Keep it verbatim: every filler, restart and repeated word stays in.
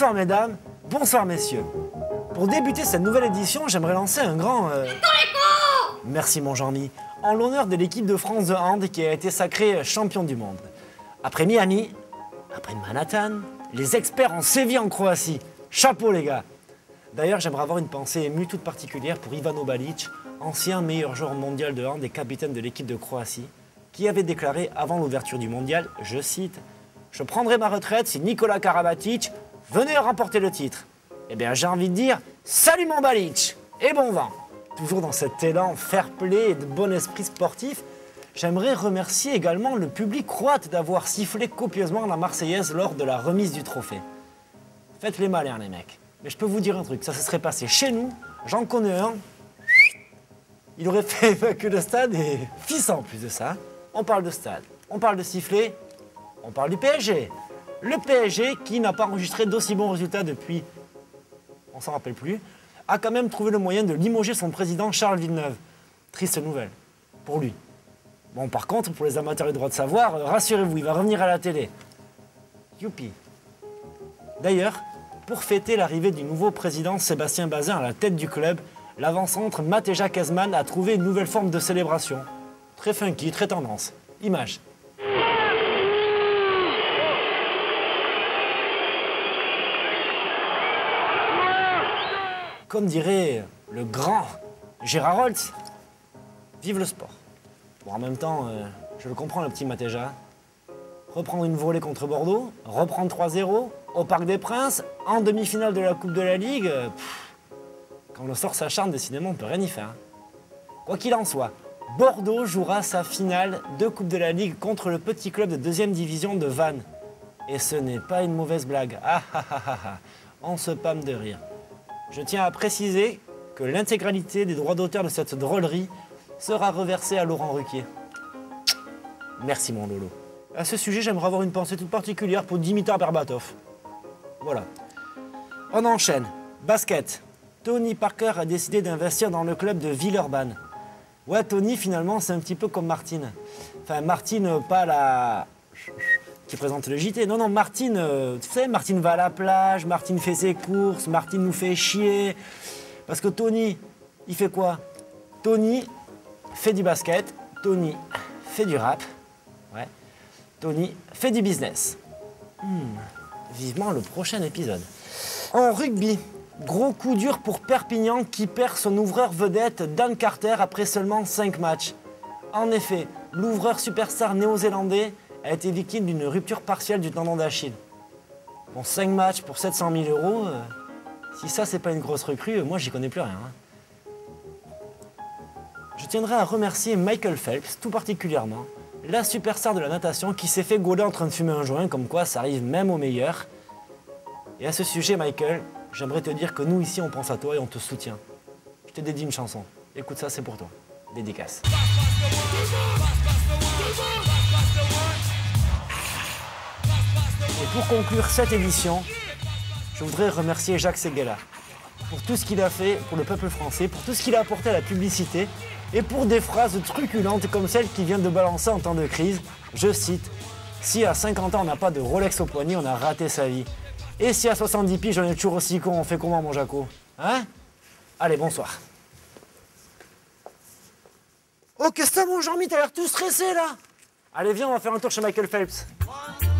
Bonsoir mesdames, bonsoir messieurs. Pour débuter cette nouvelle édition, j'aimerais lancer un grand... Euh... Merci mon Jean-Mi. En l'honneur de l'équipe de France de hand qui a été sacrée champion du monde. Après Miami, après Manhattan, les experts ont sévi en Croatie. Chapeau les gars. D'ailleurs, j'aimerais avoir une pensée émue toute particulière pour Ivano Balic, ancien meilleur joueur mondial de hand et capitaine de l'équipe de Croatie, qui avait déclaré avant l'ouverture du mondial, je cite, « Je prendrai ma retraite si Nikola Karabatic venait remporter le titre. » Eh bien, j'ai envie de dire, salut mon Balic et bon vent. Toujours dans cet élan fair-play et de bon esprit sportif, j'aimerais remercier également le public croate d'avoir sifflé copieusement la Marseillaise lors de la remise du trophée. Faites les malins les mecs. Mais je peux vous dire un truc, ça se serait passé chez nous, j'en connais un, il aurait fait évacuer le stade et fils en plus de ça. On parle de stade, on parle de sifflet, on parle du P S G. Le P S G qui n'a pas enregistré d'aussi bons résultats depuis, on s'en rappelle plus, a quand même trouvé le moyen de limoger son président Charles Villeneuve. Triste nouvelle, pour lui. Bon par contre, pour les amateurs du droit de savoir, rassurez-vous, il va revenir à la télé. Youpi. D'ailleurs, pour fêter l'arrivée du nouveau président Sébastien Bazin à la tête du club, l'avant-centre Mateja Kezman a trouvé une nouvelle forme de célébration. Très funky, très tendance. Image. Comme dirait le grand Gérard Holtz, vive le sport. Bon, en même temps, euh, je le comprends le petit Mateja. Reprendre une volée contre Bordeaux, reprendre trois zéro au Parc des Princes, en demi-finale de la Coupe de la Ligue. Euh, pff, quand le sort s'acharne, décidément, on ne peut rien y faire. Quoi qu'il en soit, Bordeaux jouera sa finale de Coupe de la Ligue contre le petit club de deuxième division de Vannes. Et ce n'est pas une mauvaise blague. Ah ah ah ah ah, on se pâme de rire. Je tiens à préciser que l'intégralité des droits d'auteur de cette drôlerie sera reversée à Laurent Ruquier. Merci mon Lolo. À ce sujet, j'aimerais avoir une pensée toute particulière pour Dimitar Berbatov. Voilà. On enchaîne. Basket. Tony Parker a décidé d'investir dans le club de Villeurbanne. Ouais, Tony, finalement, c'est un petit peu comme Martine. Enfin, Martine, pas la... qui présente le J T. Non, non, Martine, euh, tu sais, Martine va à la plage, Martine fait ses courses, Martine nous fait chier. Parce que Tony, il fait quoi? Tony fait du basket, Tony fait du rap, ouais. Tony fait du business. Hmm, vivement le prochain épisode. En rugby, gros coup dur pour Perpignan qui perd son ouvreur vedette Dan Carter après seulement cinq matchs. En effet, l'ouvreur superstar néo-zélandais a été victime d'une rupture partielle du tendon d'Achille. Bon, cinq matchs pour sept cent mille euros, euh, si ça c'est pas une grosse recrue, moi j'y connais plus rien. Hein. Je tiendrai à remercier Michael Phelps tout particulièrement, la superstar de la natation qui s'est fait gauler en train de fumer un joint, comme quoi ça arrive même aux meilleurs. Et à ce sujet, Michael, j'aimerais te dire que nous ici on pense à toi et on te soutient. Je te dédie une chanson. Écoute ça, c'est pour toi. Dédicace. Et pour conclure cette édition, je voudrais remercier Jacques Séguéla pour tout ce qu'il a fait pour le peuple français, pour tout ce qu'il a apporté à la publicité et pour des phrases truculentes comme celle qu'il vient de balancer en temps de crise. Je cite, « Si à cinquante ans on n'a pas de Rolex au poignet, on a raté sa vie. Et si à soixante-dix piges on est toujours aussi con, on fait comment mon Jaco? Hein? Allez, bonsoir. » Oh, qu'est-ce que ça mon Jean-Mi, t'as l'air tout stressé là? Allez, viens, on va faire un tour chez Michael Phelps.